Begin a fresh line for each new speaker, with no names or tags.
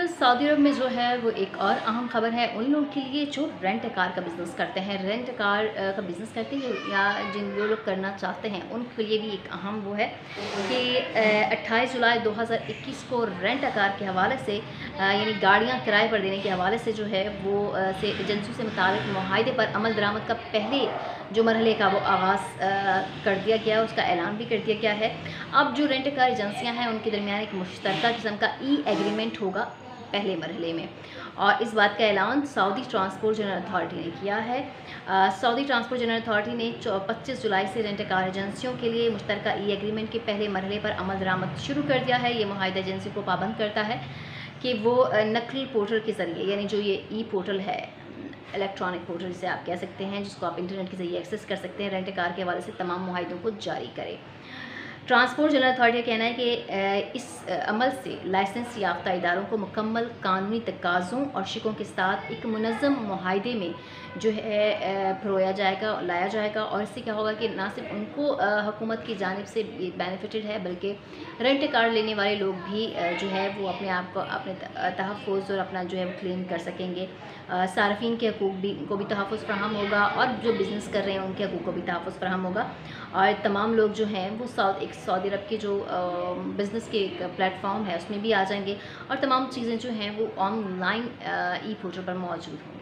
Saudi अरब में जो है वो एक और अहम ख़बर है उन लोगों के लिए जो रेंट ए कार का बिज़नेस करते हैं। रेंट ए कार का बिज़नेस करते हैं या जिन जो लोग करना चाहते हैं उनके लिए भी एक अहम वो है कि 28 जुलाई 2021 को रेंट ए कार के हवाले से यानी गाड़ियाँ किराए पर देने के हवाले से जो है वो से एजेंसियों से मुताल्लिक़ मुआहदे पर अमल दरामद का पहले जो मरहले का वो आगाज़ कर दिया गया, उसका ऐलान भी कर दिया गया है। अब जो रेंट ए कार एजेंसियाँ हैं उनके दरमियान एक मुश्तरका किस्म का ई एग्रीमेंट होगा पहले मरहले में, और इस बात का ऐलान सऊदी ट्रांसपोर्ट जनरल अथॉरिटी ने किया है। सऊदी ट्रांसपोर्ट जनरल अथॉरिटी ने 25 जुलाई से रेंट ए कार एजेंसियों के लिए मुश्तरका ई एग्रीमेंट के पहले मरहले पर अमल दरामद शुरू कर दिया है। ये मुआहिदा एजेंसी को पाबंद करता है कि वो नकल पोर्टल के ज़रिए, यानी जो ये ई पोर्टल है, इलेक्ट्रॉनिक पोर्टल जिसे आप कह सकते हैं, जिसको आप इंटरनेट के ज़रिए एक्सेस कर सकते हैं, रेंट ए कार के हवाले से तमाम मुआहिदों को जारी करे। ट्रांसपोर्ट जनरल अथॉरिटी का कहना है कि इस अमल से लाइसेंस याफ्ता इदारों को मुकम्मल कानूनी तकाज़ों और शिकों के साथ एक मुनज़्ज़म मुआहिदे में जो है परोया जाएगा, लाया जाएगा, और इससे क्या होगा कि ना सिर्फ उनको हुकूमत की जानिब से ये बेनिफिटेड है, बल्कि रेंट ए कार लेने वाले लोग भी जो है वो अपने आप को अपने तहफ़्फ़ुज़ और अपना जो है वो क्लेम कर सकेंगे। सार्फिन के हकूक़ भी को भी तहफ़्फ़ुज़ फ़राहम होगा, और जो बिज़नेस कर रहे हैं उनके हकूक़ को भी तहफ़्फ़ुज़ फ़राहम होगा, और तमाम लोग जो हैं वो सऊदी अरब के जो बिज़नेस के एक प्लेटफॉर्म है उसमें भी आ जाएंगे, और तमाम चीज़ें जो हैं वो ऑनलाइन ई पोर्टल पर मौजूद होंगी।